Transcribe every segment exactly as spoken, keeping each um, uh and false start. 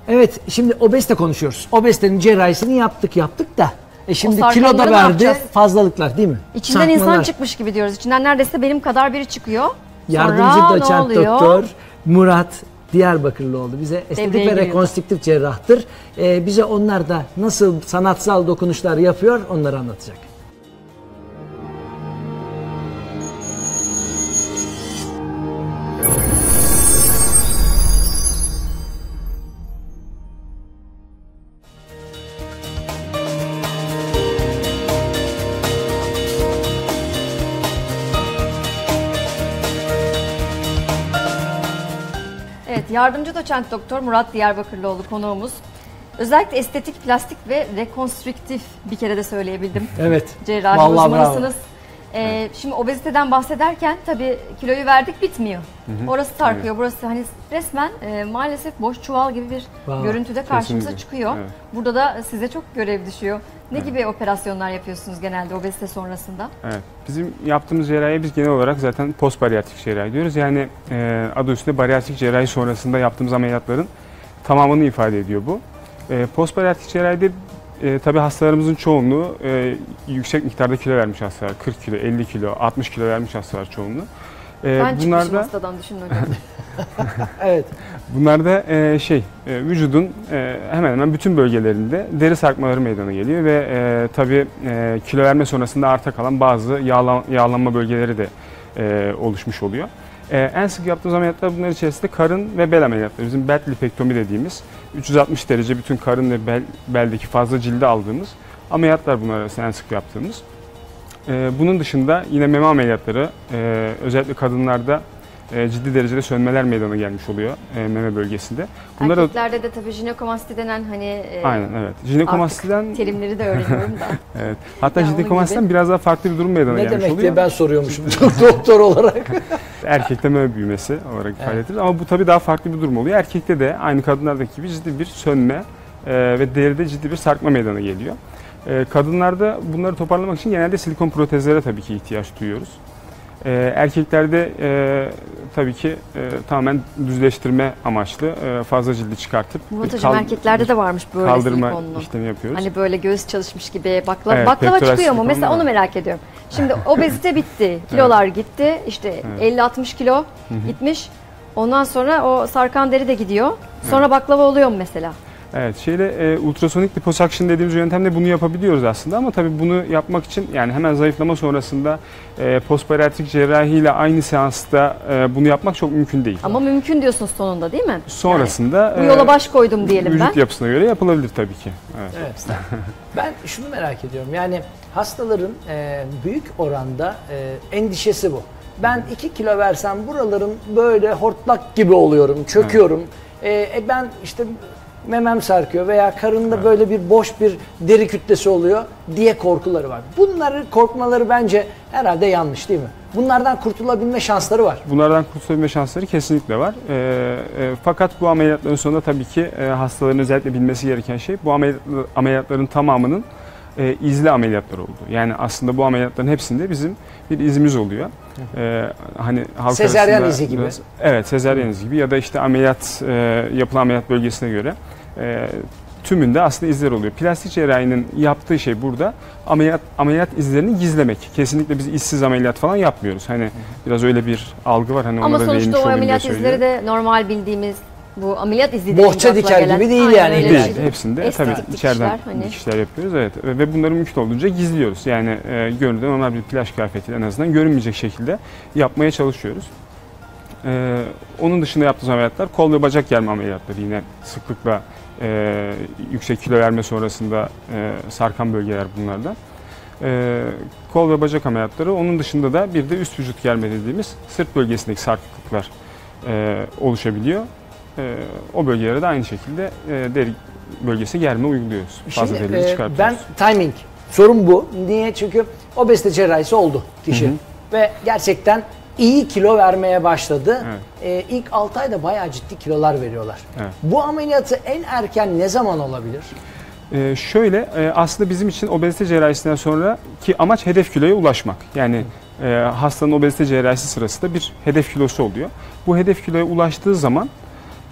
Evet, şimdi obezite konuşuyoruz. Obezitenin cerrahisini yaptık yaptık da. E şimdi O kilo da sarkıntıyı ne verdi, yapacağız? fazlalıklar değil mi? İçinden Sarkmalar. insan çıkmış gibi diyoruz. İçinden neredeyse benim kadar biri çıkıyor. Yardımcı Sonra ne doçent oluyor? doktor Murat Diyarbakırlıoğlu bize estetik Devreye ve giriyor. rekonstrüktif cerrahtır. Ee, bize onlar da nasıl sanatsal dokunuşlar yapıyor onları anlatacak. Evet, yardımcı doçent doktor Murat Diyarbakırlıoğlu konuğumuz. Özellikle estetik, plastik ve rekonstrüktif bir kere de söyleyebildim. Evet. Cerrahi Vallahi uzmanısınız. Ee, şimdi obeziteden bahsederken tabii kiloyu verdik bitmiyor. Hı hı. Orası sarkıyor, Evet. burası hani resmen e, maalesef boş çuval gibi bir Wow. görüntüde karşımıza Kesinlikle. çıkıyor. Evet. Burada da size çok görev düşüyor. Ne Evet. gibi operasyonlar yapıyorsunuz genelde obezite sonrasında? Evet. Bizim yaptığımız cerrahiye biz genel olarak zaten post bariyatrik cerrahi diyoruz. Yani e, adı üstünde bariyatrik cerrahi sonrasında yaptığımız ameliyatların tamamını ifade ediyor bu. E, post bariyatrik cerrahide e, tabii hastalarımızın çoğunluğu e, yüksek miktarda kilo vermiş hastalar. kırk kilo, elli kilo, altmış kilo vermiş hastalar çoğunluğu. E, Ben çıkmışım bunlarda hastadan, düşünün hocam. Evet. bunlarda e, şey e, vücudun e, hemen hemen bütün bölgelerinde deri sarkmaları meydana geliyor ve e, tabii e, kilo verme sonrasında arta kalan bazı yağlan, yağlanma bölgeleri de e, oluşmuş oluyor. E, en sık yaptığımız ameliyatlar bunlar içerisinde karın ve bel ameliyatları. Bizim belt lipektomi dediğimiz üç yüz altmış derece bütün karın ve bel, beldeki fazla cildi aldığımız ameliyatlar bunlar arasında en sık yaptığımız. E, bunun dışında yine meme ameliyatları e, özellikle kadınlarda e, ciddi derecede sönmeler meydana gelmiş oluyor e, meme bölgesinde. Bunlara, Erkeklerde de tabii jinekomasti denen hani e, aynen evet. Jinekomastiden terimleri de öğreniyorum da. evet. Hatta Ya onun jinekomastiden gibi. biraz daha farklı bir durum meydana Ne gelmiş demek oluyor. diye ben soruyormuşum doktor olarak. Erkekte meme büyümesi olarak ifade edilir ama bu tabii daha farklı bir durum oluyor. Erkekte de aynı kadınlardaki gibi ciddi bir sönme e, ve deride ciddi bir sarkma meydana geliyor. E, kadınlarda bunları toparlamak için genelde silikon protezlere tabii ki ihtiyaç duyuyoruz. E, erkeklerde e, tabii ki e, tamamen düzleştirme amaçlı e, fazla cildi çıkartıp Murat bir hocam kal- erkeklerde de varmış böyle kaldırma silikonlu. işlemi yapıyoruz. Hani böyle göğüs çalışmış gibi baklava, Evet, baklava pektoral çıkıyor mu? silikon Mesela var. onu merak ediyorum. Şimdi obezite bitti, kilolar gitti, işte Evet. elli altmış kilo Hı hı. gitmiş. Ondan sonra o sarkan deri de gidiyor. Sonra baklava oluyor mu mesela? Evet, şeyle e, ultrasonik liposuction dediğimiz yöntemle bunu yapabiliyoruz aslında ama tabii bunu yapmak için yani hemen zayıflama sonrasında e, postbariyatrik cerrahiyle aynı seansta e, bunu yapmak çok mümkün değil. Ama mümkün diyorsunuz sonunda değil mi? Sonrasında Bu yola baş koydum diyelim vücut ben. yapısına göre yapılabilir tabii ki. Evet. Evet. Ben şunu merak ediyorum. Yani hastaların e, büyük oranda e, endişesi bu. Ben iki kilo versem buralarım böyle hortlak gibi oluyorum, çöküyorum. E, e, ben işte memem sarkıyor veya karında Evet. böyle bir boş bir deri kütlesi oluyor diye korkuları var. Bunları korkmaları bence herhalde yanlış değil mi? Bunlardan kurtulabilme şansları var. Bunlardan kurtulabilme şansları kesinlikle var. E, e, fakat bu ameliyatların sonunda tabii ki e, hastaların özellikle bilmesi gereken şey bu ameliyat, ameliyatların tamamının e, izli ameliyatlar oldu. Yani aslında bu ameliyatların hepsinde bizim bir izimiz oluyor. E, hani halk Sezaryen arasında izi gibi. biraz- evet, sezaryen izi gibi ya da işte ameliyat e, yapılan ameliyat bölgesine göre e, tümünde aslında izler oluyor. Plastik cerrahinin yaptığı şey burada ameliyat ameliyat izlerini gizlemek. Kesinlikle biz izsiz ameliyat falan yapmıyoruz. Hani biraz öyle bir algı var. Hani Ama ona da sonuçta değinmiş o olayım diye ameliyat söylüyorum. izleri de normal bildiğimiz bu ameliyat izi deyince Bohça akla diker gelen- gibi değil Aynen yani. öyle bir Değil. şey. Hepsinde Estetik tabii dikişler, içeriden hani. dikişler yapıyoruz. Evet. Ve bunları mümkün olduğunca gizliyoruz. Yani e, görünürde normal bir plaj kıyafetiyle en azından görünmeyecek şekilde yapmaya çalışıyoruz. E, onun dışında yaptığımız ameliyatlar kol ve bacak germe ameliyatları yine sıklıkla e, yüksek kilo verme sonrasında e, sarkan bölgeler bunlardan. E, kol ve bacak ameliyatları, onun dışında da bir de üst vücut germe dediğimiz sırt bölgesindeki sarkıklıklar e, oluşabiliyor. E, o bölgelere de aynı şekilde e, deri bölgesi germe uyguluyoruz. Fazla Şimdi derileri e, çıkartıyoruz. ben timing sorun bu. Niye? Çünkü obezite cerrahisi oldu kişi. Hı hı. Ve gerçekten iyi kilo vermeye başladı. Evet. E, ilk altı ayda bayağı ciddi kilolar veriyorlar. Evet. Bu ameliyatı en erken ne zaman olabilir? Ee, şöyle e, aslında bizim için obezite cerrahisinden sonraki amaç hedef kiloya ulaşmak. Yani e, hastanın obezite cerrahisi sırasında bir hedef kilosu oluyor. Bu hedef kiloya ulaştığı zaman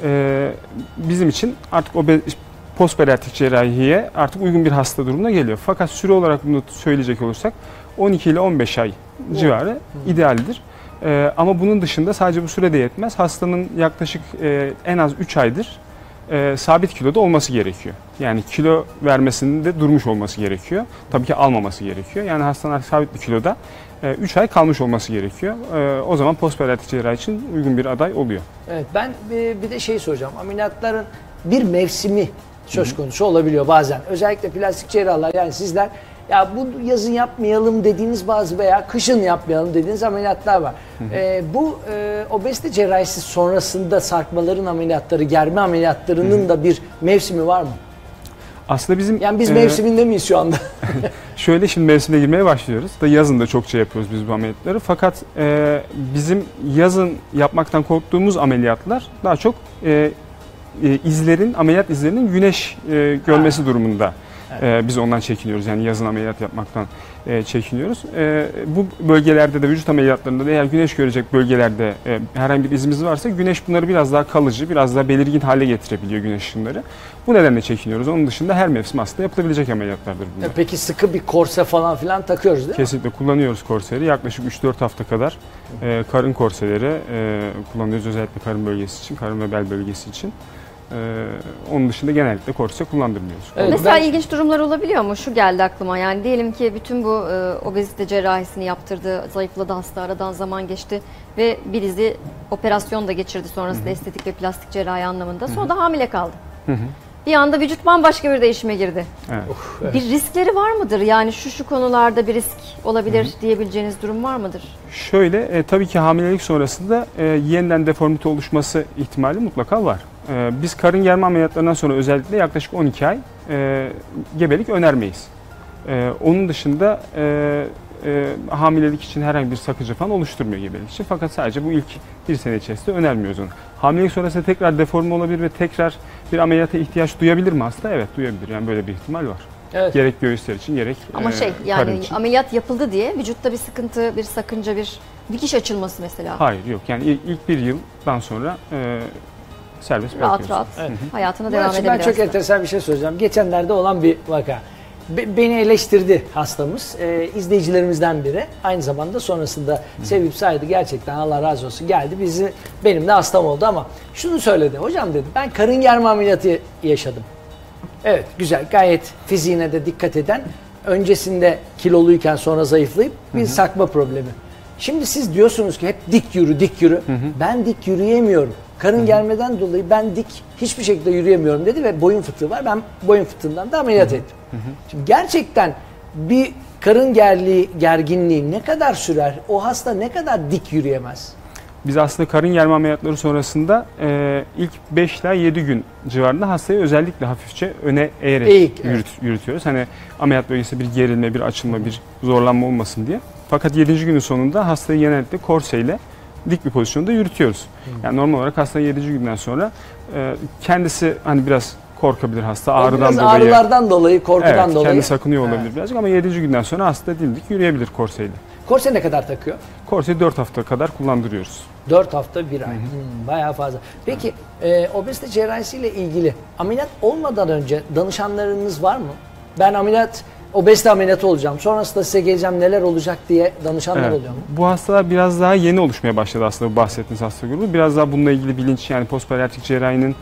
e, bizim için artık o postbariatrik cerrahiye artık uygun bir hasta durumuna geliyor. Fakat süre olarak bunu söyleyecek olursak on iki ile on beş ay civarı hmm. idealdir. E, ama bunun dışında sadece bu sürede yetmez. Hastanın yaklaşık e, en az üç aydır e, sabit kiloda olması gerekiyor. Yani kilo vermesinde durmuş olması gerekiyor. Tabii ki almaması gerekiyor. Yani hastanın sabit bir kiloda üç ay kalmış olması gerekiyor. O zaman postbariatrik cerrahi için uygun bir aday oluyor. Evet, ben bir de şey soracağım. Ameliyatların bir mevsimi söz konusu olabiliyor bazen. Özellikle plastik cerrahlar, yani sizler ya bu yazın yapmayalım dediğiniz bazı veya kışın yapmayalım dediğiniz ameliyatlar var. Hı hı. E, bu e, obezite cerrahisi sonrasında sarkmaların ameliyatları, germe ameliyatlarının hı hı. da bir mevsimi var mı? Aslında bizim yani biz e, mevsiminde miyiz şu anda? Şöyle, şimdi mevsimine girmeye başlıyoruz. Da yazın da çokça yapıyoruz biz bu ameliyatları. Fakat e, bizim yazın yapmaktan korktuğumuz ameliyatlar daha çok e, e, izlerin, ameliyat izlerinin güneş e, görmesi ha. durumunda. Evet. E, biz ondan çekiniyoruz. Yani yazın ameliyat yapmaktan e, çekiniyoruz. E, bu bölgelerde de, vücut ameliyatlarında da eğer güneş görecek bölgelerde e, herhangi bir izimiz varsa güneş bunları biraz daha kalıcı, biraz daha belirgin hale getirebiliyor, güneş ışınları. Bu nedenle çekiniyoruz. Onun dışında her mevsim aslında yapılabilecek ameliyatlardır bunlar. E peki sıkı bir korse falan filan takıyoruz değil Kesinlikle mi? Kullanıyoruz korseleri. Yaklaşık üç dört hafta kadar e, karın korseleri e, kullanıyoruz. Özellikle karın bölgesi için, karın ve bel bölgesi için. Ee, onun dışında genellikle korse kullandırmıyoruz. Evet, mesela ben... ilginç durumlar olabiliyor mu? Şu geldi aklıma, yani diyelim ki bütün bu e, obezite cerrahisini yaptırdı, zayıfladı hasta, aradan zaman geçti ve bir dizi operasyon da geçirdi sonrasında, Hı-hı. estetik ve plastik cerrahi anlamında. Sonra Hı-hı. da hamile kaldı. Hı-hı. Bir anda vücut bambaşka bir değişime girdi. Evet. Of, evet. Bir riskleri var mıdır? Yani şu şu konularda bir risk olabilir Hı-hı. diyebileceğiniz durum var mıdır? Şöyle, e, tabii ki hamilelik sonrasında e, yeniden deformite oluşması ihtimali mutlaka var. E, biz karın germe ameliyatlarından sonra özellikle yaklaşık on iki ay e, gebelik önermeyiz. E, onun dışında e, e, hamilelik için herhangi bir sakınca falan oluşturmuyor gebelik için. Fakat sadece bu ilk bir sene içerisinde önermiyoruz onu. Hamilelik sonrasında tekrar deforme olabilir ve tekrar bir ameliyata ihtiyaç duyabilir mi hasta? Evet, duyabilir. Yani böyle bir ihtimal var. Evet. Gerek göğüsler için, gerek Ama e, şey yani karın için. Ameliyat yapıldı diye vücutta bir sıkıntı, bir sakınca, bir dikiş açılması mesela. Hayır, yok. Yani ilk bir yıldan sonra e, serbest rahat rahat evet. hayatına Hı-hı. devam edebilir. Ben çok aslında. enteresan bir şey söyleyeceğim. Geçenlerde olan bir vaka. Be- beni eleştirdi hastamız. Ee, izleyicilerimizden biri. Aynı zamanda sonrasında Hı-hı. sevip saydı. Gerçekten Allah razı olsun geldi. Bizi, benim de hastam oldu ama şunu söyledi. Hocam dedi, ben karın germe ameliyatı yaşadım. Evet, güzel. Gayet fiziğine de dikkat eden, öncesinde kiloluyken sonra zayıflayıp bir Hı-hı. sarkma problemi. Şimdi siz diyorsunuz ki hep dik yürü, dik yürü. Hı-hı. Ben dik yürüyemiyorum. Karın Hı-hı. germeden dolayı ben dik hiçbir şekilde yürüyemiyorum dedi ve boyun fıtığı var. Ben boyun fıtığından da ameliyat Hı-hı. ettim. Hı-hı. Şimdi gerçekten bir karın gerliği, gerginliği ne kadar sürer? O hasta ne kadar dik yürüyemez? Biz aslında karın germe ameliyatları sonrasında e, ilk beş ila yedi gün civarında hastayı özellikle hafifçe öne eğerek Eğik, yürüt, evet. yürütüyoruz. Hani ameliyat bölgesinde bir gerilme, bir açılma, bir zorlanma olmasın diye. Fakat yedinci günün sonunda hastayı genellikle korseyle dik bir pozisyonda yürütüyoruz. Hmm. Yani normal olarak hasta yedinci günden sonra e, kendisi hani biraz korkabilir hasta, ağrıdan biraz dolayı. Ağrılardan dolayı, korkudan evet, dolayı. kendi sakınıyor olabilir evet. birazcık ama yedinci günden sonra hasta dimdik yürüyebilir korseyle. Korse ne kadar takıyor? Korseyi dört hafta kadar kullandırıyoruz. dört hafta bir ay. Hmm, bayağı fazla. Peki e, obezite cerrahisiyle ilgili ameliyat olmadan önce danışanlarınız var mı? Ben ameliyat, obezite ameliyatı olacağım. Sonrasında size geleceğim, neler olacak diye danışanlar evet. oluyor mu? Bu hastalar biraz daha yeni oluşmaya başladı aslında bu bahsettiğiniz hasta grubu. Biraz daha bununla ilgili bilinç, yani postbariatrik cerrahinin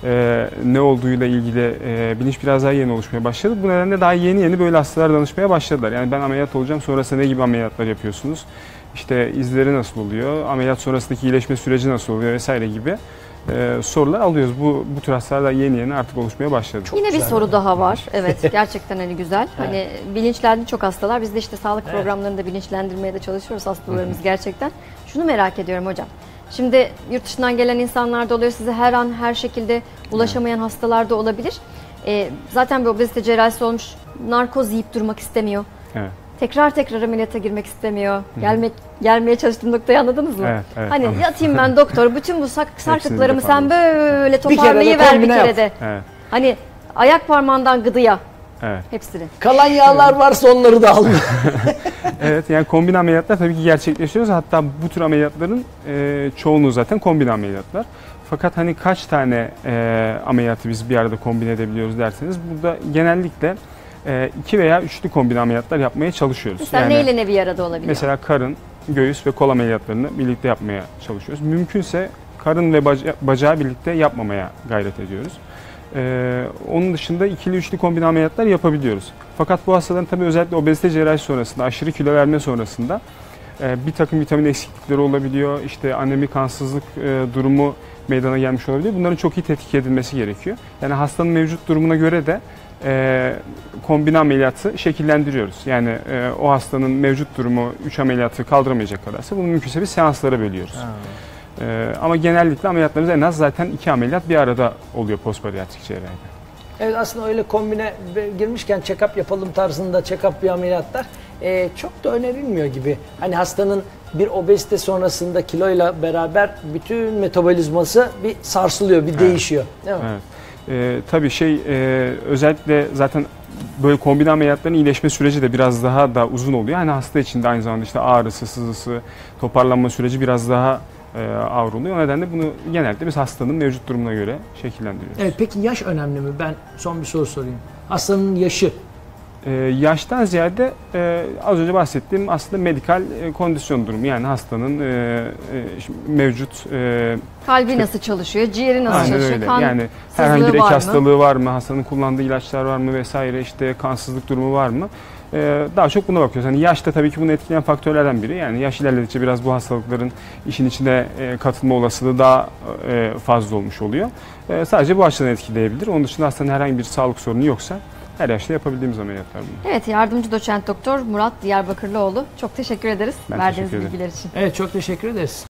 e, ne olduğuyla ilgili e, bilinç biraz daha yeni oluşmaya başladı. Bu nedenle daha yeni yeni böyle hastalar danışmaya başladılar. Yani ben ameliyat olacağım, sonrasında ne gibi ameliyatlar yapıyorsunuz? İşte izleri nasıl oluyor? Ameliyat sonrasındaki iyileşme süreci nasıl oluyor vesaire gibi e, sorular alıyoruz. Bu bu tür hastalar yeni yeni artık oluşmaya başladı. Çok Yine bir soru yani. daha var. Evet, gerçekten hani güzel. Hani evet. bilinçlendi çok hastalar. Biz de işte sağlık evet. programlarında bilinçlendirmeye de çalışıyoruz hastalarımız gerçekten. Şunu merak ediyorum hocam. Şimdi yurt dışından gelen insanlar da oluyor. Size her an her şekilde ulaşamayan evet. hastalar da olabilir. E, zaten bir obezite cerrahisi olmuş. Narkoz yiyip durmak istemiyor. Evet. Tekrar tekrar ameliyata girmek istemiyor. Hı-hı. Gelmek gelmeye çalıştığım noktayı anladınız mı? Evet, evet, hani anladım. Yatayım ben doktor, bütün bu sak, sarkıklarımı sen böyle toparlayıver bir kere de. Evet. Hani ayak parmağından gıdıya. Evet. Hepsini. Kalan yağlar varsa onları da al. Evet, yani kombin ameliyatlar tabii ki gerçekleştiriyoruz. Hatta bu tür ameliyatların e, çoğunluğu zaten kombin ameliyatlar. Fakat hani kaç tane e, ameliyatı biz bir arada kombine edebiliyoruz derseniz, burada genellikle e, iki veya üçlü kombine ameliyatlar yapmaya çalışıyoruz. Mesela Yani neyle ne bir arada olabiliyor? mesela karın, göğüs ve kol ameliyatlarını birlikte yapmaya çalışıyoruz. Mümkünse karın ve baca- bacağı birlikte yapmamaya gayret ediyoruz. Ee, onun dışında ikili üçlü kombine ameliyatlar yapabiliyoruz. Fakat bu hastaların tabii özellikle obezite cerrahisi sonrasında, aşırı kilo verme sonrasında e, bir takım vitamin eksiklikleri olabiliyor. İşte anemi, kansızlık e, durumu meydana gelmiş olabiliyor. Bunların çok iyi tetkik edilmesi gerekiyor. Yani hastanın mevcut durumuna göre de e, kombine ameliyatı şekillendiriyoruz. Yani e, o hastanın mevcut durumu üç ameliyatı kaldıramayacak kadarsa bunu mümkünse bir seanslara bölüyoruz. Ha. Ee, ama genellikle ameliyatlarımız en az zaten iki ameliyat bir arada oluyor postbariatrik cerrahide. Evet, aslında öyle kombine girmişken check-up yapalım tarzında check-up bir ameliyatlar e, çok da önerilmiyor gibi. Hani hastanın bir obezite sonrasında kiloyla beraber bütün metabolizması bir sarsılıyor, bir Evet. değişiyor. Değil mi? Evet. Ee, tabii şey e, özellikle zaten böyle kombine ameliyatların iyileşme süreci de biraz daha da uzun oluyor. Hani hasta için de aynı zamanda işte ağrısı, sızısı, toparlanma süreci biraz daha e, ağır oluyor. O nedenle bunu genellikle biz hastanın mevcut durumuna göre şekillendiriyoruz. Evet, peki yaş önemli mi? Ben son bir soru sorayım. Hastanın yaşı. Ee, yaştan ziyade e, az önce bahsettiğim aslında medikal e, kondisyon durumu, yani hastanın e, e, şimdi mevcut e, Kalbi nasıl çalışıyor, ciğeri nasıl aynen çalışıyor, öyle. kan Yani sızlığı herhangi bir var ek mı? hastalığı var mı, hastanın kullandığı ilaçlar var mı vesaire, işte kansızlık durumu var mı? Ee, daha çok buna bakıyoruz. Hani yaş da tabii ki bunu etkileyen faktörlerden biri. Yani yaş ilerledikçe biraz bu hastalıkların işin içine e, katılma olasılığı daha e, fazla olmuş oluyor. E, sadece bu açıdan etkileyebilir. Onun dışında hastanın herhangi bir sağlık sorunu yoksa her yaşta yapabildiğimiz ameliyatlar bunlar. Evet, yardımcı doçent doktor Murat Diyarbakırlıoğlu. Çok teşekkür ederiz Ben verdiğiniz teşekkür ederim. bilgiler için. Evet, çok teşekkür ederiz.